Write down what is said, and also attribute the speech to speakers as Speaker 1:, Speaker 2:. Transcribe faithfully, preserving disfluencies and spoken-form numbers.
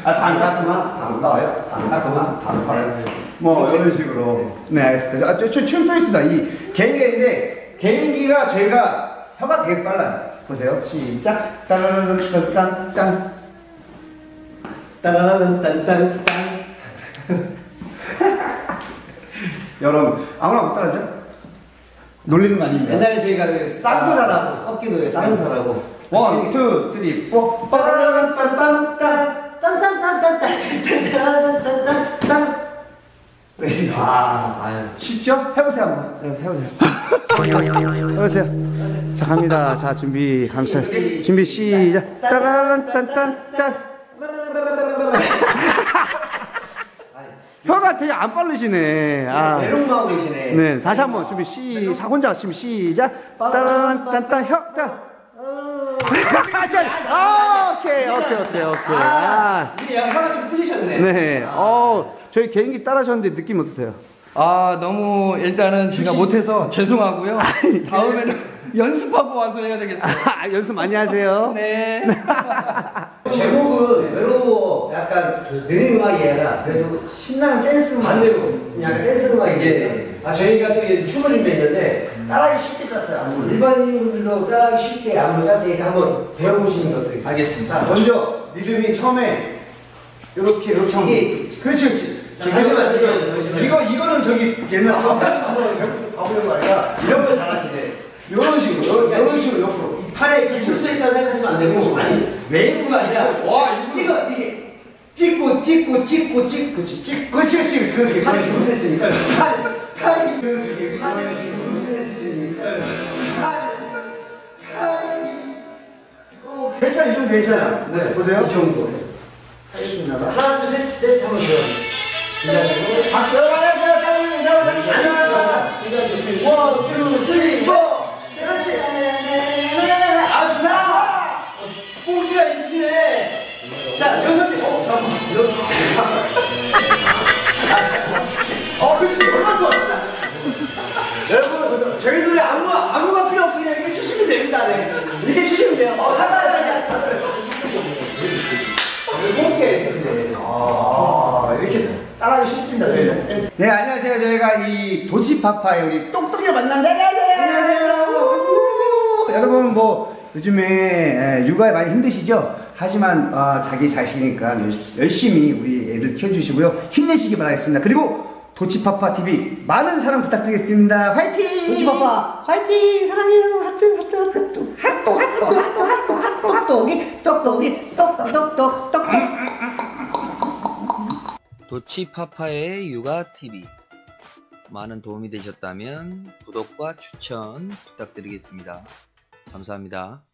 Speaker 1: 아, 반갑구만. 반가워요. 반갑구만. 반가워요. 뭐, 이런 식으로. 네, 알겠습니다. 아, 저, 저, 춤도 있습니다. 이 개인기인데, 개인기가 저희가 혀가 되게 빨라요. 보세요. 시작. 따라라란, 딴, 딴. 따라라란, 딴, 딴, 딴. 여러분, 아무나 못 따라하죠? 놀리는 거 아닙니다.
Speaker 2: 옛날에 저희가 그
Speaker 1: 쌍도 잘하고,
Speaker 2: 꺾기도 쌍도 잘하고.
Speaker 1: 원, 투, 쓰리, 포. 빠라라란, 딴, 딴, 딴.
Speaker 2: 딴딴딴딴딴딴딴딴딴딴.
Speaker 1: 아, 아유, 쉽죠? 해보세요, 한번. 해보세요, 해보세요. 해보세요. 자, 갑니다. 자, 준비, 감사. 준비, 시작. 따라란, 딴, 딴, 딴. 혀가 되게 안 빠르시네. 아.
Speaker 2: 메롱만 하고 계시네.
Speaker 1: 네, 다시 한번 준비, 시작. 혼자 지금 시작. 따라란, 딴, 딴, 혀, 딴. 아, 오케이, 오케이, 오케이, 오케이. 아,
Speaker 2: 이게 혀가 좀 풀리셨네.
Speaker 1: 네. 어, 저희 개인기 따라하셨는데 느낌 어떠세요?
Speaker 3: 아, 너무 일단은 제가 못해서 죄송하고요. 다음에는 연습하고 와서 해야 되겠어요.
Speaker 1: 아, 연습 많이 하세요.
Speaker 3: 네.
Speaker 2: 제목은 외로워 약간 느린 음악이 아니라 그래도 신나는 댄스 음악 반대로 약간 댄스 음악인데 아 저희가 또 이제 춤을 준비했는데 따라하기 쉽게 짰어요. 일반인들도 따라하기 쉽게 안무를 짰으니까 한번 배워보시는 것도
Speaker 3: 알겠습니다.
Speaker 1: 자, 먼저 리듬이 처음에 이렇게 이렇게 하면 그렇지, 그렇지.
Speaker 2: 자, 잠시만, 잠시만, 잠시만.
Speaker 1: 이거 이거는 저기 옛날 바보는 거 아니라 이런 거 잘하시네. 이런 식으로, 이런 식으로 옆으로.
Speaker 2: 팔에 이렇게 줄 수 있다고 생각하시면 안 되고 아니 웨이브가 아니라 와 찍어 이게 찍고 찍고 찍고 찍고 그렇지 찍고
Speaker 1: 그렇지, 그렇지, 그렇지, 그렇지.
Speaker 2: 팔이 기부했으니까 팔 팔이 기부했으니까 팔이 기부했으니까 팔
Speaker 1: 괜찮아, 이 정도 괜찮아. 네, 보세요.
Speaker 2: 이 정도.
Speaker 1: 하겠습니다.
Speaker 2: 하나 둘셋넷 하면 돼요. 준비하시고 박수 안녕하세요 사장님 사장님 안녕하세요 원, 투, 쓰리, 포 그렇지 아 좋다 뽕기가 있으시네 자 여섯 개 어, 잠깐만 여섯 잠깐만 어 그렇지 얼마나 좋았다 여러분 저희 노래 안무, 안무가 필요 없어 그냥 이렇게 주시면 됩니다 네. 이렇게 주시면 돼요 어 간단하게 뽕기가 있으시네 아 이렇게 따라하기 쉽습니다. 네. 네, 안녕하세요. 저희가 이 도치파파의 우리 똥똥이를 만났는데 안녕하세요. 안녕하세요. 여러분 뭐 요즘에 육아에 많이 힘드시죠? 하지만 어, 자기 자식이니까 열심히 우리 애들 키워주시고요. 힘내시기 바라겠습니다. 그리고 도치파파 티비 많은 사랑 부탁드리겠습니다. 화이팅! 도치파파 화이팅! 사랑해요. 하트 하트 하트 하트 하트 하트 하트 하트 똑똑이 똑똑이 똑똑똑똑 똑똑
Speaker 4: 도치파파의 육아티비 많은 도움이 되셨다면 구독과 추천 부탁드리겠습니다. 감사합니다.